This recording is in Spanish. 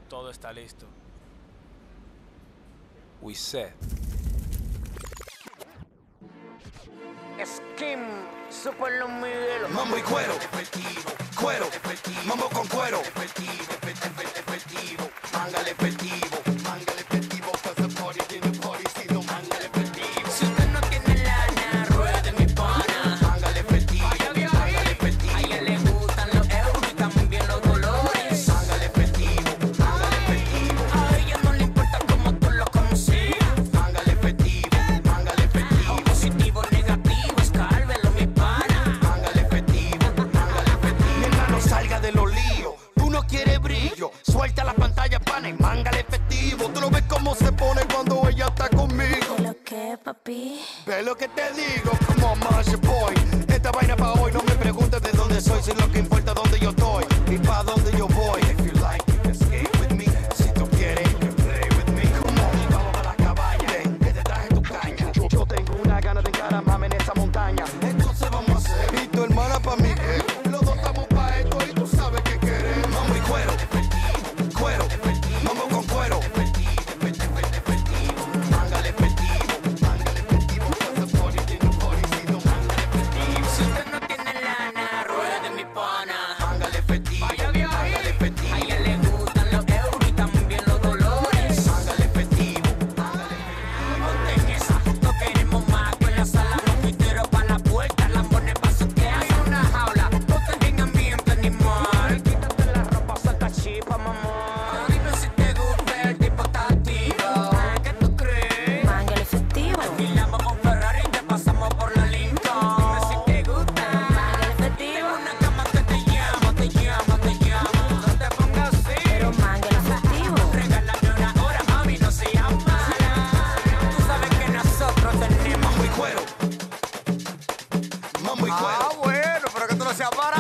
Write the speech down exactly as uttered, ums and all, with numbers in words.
Todo está listo. We set. Skim, Super Los Miguelos. Mambo y cuero, efectivo, cuero, efectivo, mambo con cuero, efectivo, efectivo, efectivo, mángale efectivo, mángale efectivo, cause the party in the party, si no mángale efectivo. Si usted no tiene lana, ruede mi pana. Mángale efectivo, mángale efectivo. A ella le gustan los euros y también los dolores. Mángale efectivo, mángale efectivo. A ella no le importa cómo tú lo consigas. Mángale efectivo, mángale efectivo. Positivo, negativo, escárvelo mi pana. Mángale efectivo, mángale efectivo. Mi hermano, salga de los líos. Tú no quieres brillo. Suelta la pantalla, pana, y mángale efectivo. Tú lo ves cómo se pone cuando ella está conmigo. ¿Qué lo que, papi? Ve lo que te digo, come on, man, your boy. Esta vaina pa' hoy, no me preguntes de dónde soy, si lo que importa dónde yo estoy y pa' dónde yo voy. If you like, you can skate with me. Si tú quieres, you can play with me. Come on, vamos pa' la cabaña, ven, que te traje tu caña. Yo, yo tengo una gana de encaramarme en esa montaña. Entonces vamos a hacer, y tu hermana pa' mí, ¿eh? Los dos estamos pa' esto y tú sabes que queremos. Mambo y cuero, efectivo, cuero, efectivo, mambo con cuero, efectivo, efectivo, efectivo, mángale efectivo, mángale efectivo, cause the party in the party, si no mángale efectivo. Si usted no tiene lana, ruede mi pana. Mángale efectivo, mángale efectivo. A ella le gustan los euros y también los dolores. Mángale efectivo, mángale efectivo. Ponte en esa, no queremos más que en la sala. Los piteros pa' la puerta, lambones pa' su que hay una jaula. Ponte en ambiente animal. Quítate la ropa, saca chipa, mamá. Dime si te gusta, el tipo está activo. ¿Qué tú crees? Mángale efectivo. Alquilamos un Ferrari y te pasamos por la Lincoln. Dime si te gusta. Mángale efectivo. Una cama que te llama, te llama, te llama. No te pongas así. Pero mángale efectivo. Regálame una hora, mami, no seas mala. Tú sabes que nosotros tenemos. Mambo y cuero, mambo y cuero. Ah, bueno, pero que tú no seas barato.